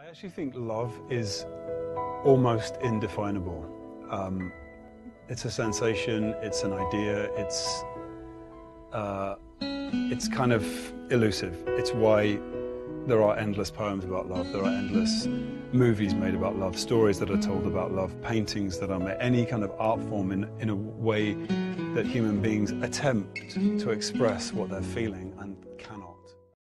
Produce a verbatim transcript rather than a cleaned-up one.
actually think love is almost indefinable. Um, it's a sensation, it's an idea, it's, uh, it's kind of elusive. It's why there are endless poems about love, there are endless movies made about love, stories that are told about love, paintings that are made, any kind of art form in, in a way that human beings attempt to express what they're feeling and cannot.